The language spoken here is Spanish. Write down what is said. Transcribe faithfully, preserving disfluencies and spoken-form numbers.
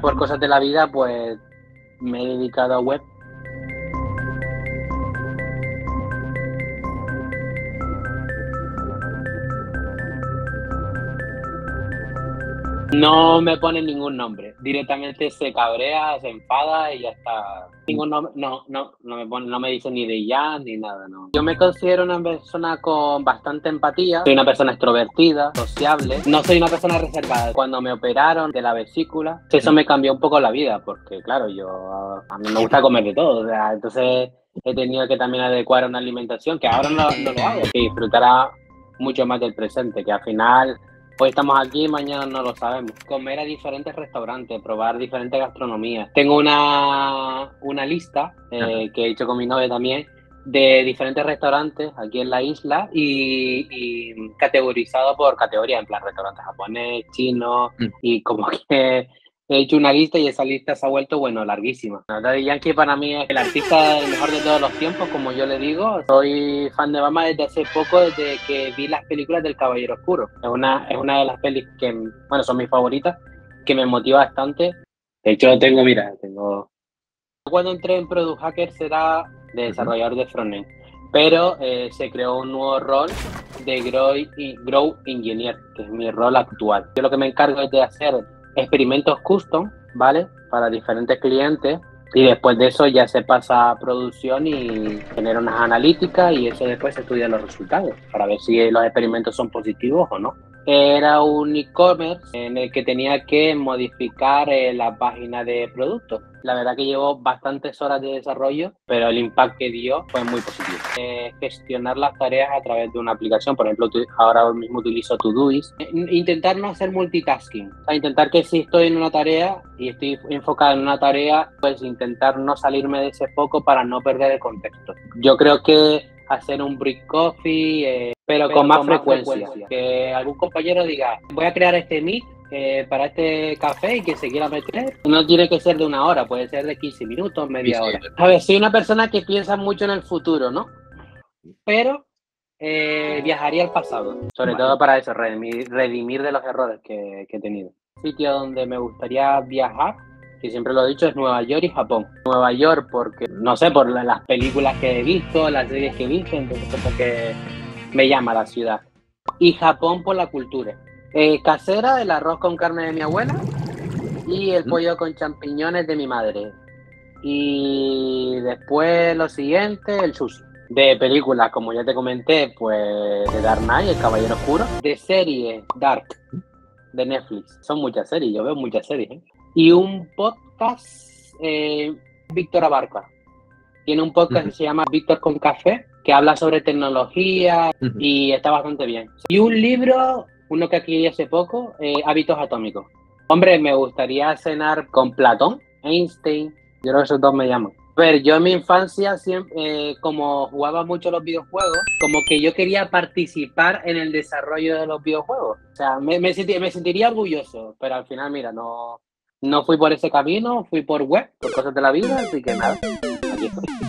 por cosas de la vida, pues me he dedicado a web. No me pone ningún nombre, directamente se cabrea, se enfada y ya está. Ningún nombre, no, no, no me pone, no me dice ni de ya ni nada, no. Yo me considero una persona con bastante empatía, soy una persona extrovertida, sociable, no soy una persona reservada. Cuando me operaron de la vesícula, eso me cambió un poco la vida, porque claro, yo a mí me gusta comer de todo, o sea, entonces he tenido que también adecuar una alimentación que ahora no, no lo hago, que disfrutará mucho más del presente, que al final hoy estamos aquí, mañana no lo sabemos. Comer a diferentes restaurantes, probar diferentes gastronomías. Tengo una, una lista eh, que he hecho con mi novia también de diferentes restaurantes aquí en la isla y, y categorizado por categoría, en plan restaurante japonés, chino mm. y como que he hecho una lista y esa lista se ha vuelto, bueno, larguísima. Daddy Yankee para mí es el artista el mejor de todos los tiempos, como yo le digo. Soy fan de Bama desde hace poco, desde que vi las películas del Caballero Oscuro. Es una, es una de las pelis que, bueno, son mis favoritas, que me motiva bastante. De hecho, tengo, mira, tengo... Cuando entré en Product Hacker será de desarrollador de frontend, pero eh, se creó un nuevo rol de Grow, Grow Engineer, que es mi rol actual. Yo lo que me encargo es de hacer experimentos custom, ¿vale? Para diferentes clientes y después de eso ya se pasa a producción y genera unas analíticas y eso después se estudia los resultados para ver si los experimentos son positivos o no. Era un e-commerce en el que tenía que modificar eh, la página de productos. La verdad que llevó bastantes horas de desarrollo, pero el impacto que dio fue muy positivo. Eh, gestionar las tareas a través de una aplicación, por ejemplo, ahora mismo utilizo Todoist. Intentar no hacer multitasking, o sea, intentar que si estoy en una tarea y estoy enfocado en una tarea, pues intentar no salirme de ese foco para no perder el contexto. Yo creo que hacer un brick coffee, eh, pero, pero con más, con más frecuencia. frecuencia. Que algún compañero diga, voy a crear este meet eh, para este café y que se quiera meter. No tiene que ser de una hora, puede ser de quince minutos, media hora. A ver, soy una persona que piensa mucho en el futuro, ¿no? Pero eh, viajaría al pasado, sobre vale. todo para eso, redimir, redimir de los errores que, que he tenido. Sitio donde me gustaría viajar, que siempre lo he dicho, es Nueva York y Japón. Nueva York porque, no sé, por las películas que he visto, las series que he visto, entonces como que me llama la ciudad. Y Japón por la cultura. Eh, casera, el arroz con carne de mi abuela y el pollo con champiñones de mi madre. Y después lo siguiente, el sushi. De películas, como ya te comenté, pues de Dark Knight, El Caballero Oscuro. De series, Dark, de Netflix. Son muchas series, yo veo muchas series, ¿eh? Y un podcast, eh, Víctor Abarca. Tiene un podcast uh-huh. que se llama Víctor con Café, que habla sobre tecnología uh-huh. y está bastante bien. Y un libro, uno que aquí hace poco, eh, Hábitos Atómicos. Hombre, me gustaría cenar con Platón, Einstein, yo creo que esos dos me llaman. A ver, yo en mi infancia, siempre, eh, como jugaba mucho los videojuegos, como que yo quería participar en el desarrollo de los videojuegos. O sea, me, me, sentí, me sentiría orgulloso, pero al final, mira, no, no fui por ese camino, fui por web, por cosas de la vida, así que nada, aquí estoy.